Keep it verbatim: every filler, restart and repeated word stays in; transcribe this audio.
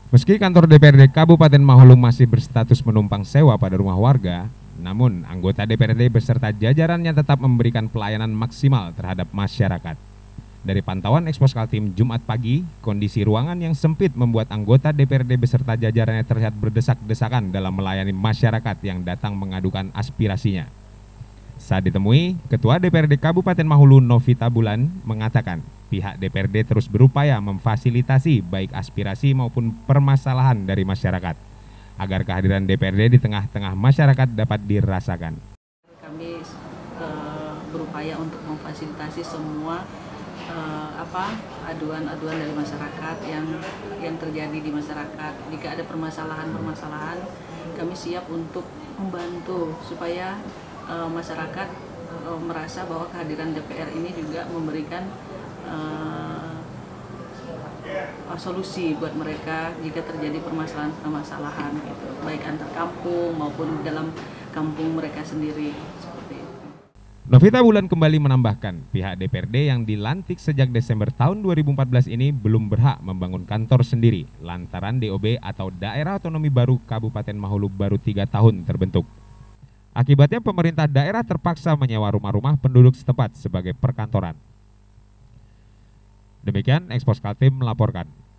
Meski kantor D P R D Kabupaten Mahulu masih berstatus menumpang sewa pada rumah warga, namun anggota D P R D beserta jajarannya tetap memberikan pelayanan maksimal terhadap masyarakat. Dari pantauan Expos Kaltim Jumat pagi, kondisi ruangan yang sempit membuat anggota D P R D beserta jajarannya terlihat berdesak-desakan dalam melayani masyarakat yang datang mengadukan aspirasinya. Saat ditemui, Ketua D P R D Kabupaten Mahulu Novita Bulan mengatakan pihak D P R D terus berupaya memfasilitasi baik aspirasi maupun permasalahan dari masyarakat agar kehadiran D P R D di tengah-tengah masyarakat dapat dirasakan. Kami uh, berupaya untuk memfasilitasi semua uh, apa aduan-aduan dari masyarakat yang yang terjadi di masyarakat. Jika ada permasalahan-permasalahan, kami siap untuk membantu supaya uh, masyarakat uh, merasa bahwa kehadiran D P R ini juga memberikan uh, solusi buat mereka jika terjadi permasalahan-permasalahan gitu, baik antar kampung maupun dalam kampung mereka sendiri. Novita Bulan kembali menambahkan, pihak D P R D yang dilantik sejak Desember tahun dua ribu empat belas ini belum berhak membangun kantor sendiri lantaran D O B atau Daerah Otonomi Baru Kabupaten Mahulu baru tiga tahun terbentuk. Akibatnya pemerintah daerah terpaksa menyewa rumah-rumah penduduk setempat sebagai perkantoran. Demikian Expos Kaltim melaporkan.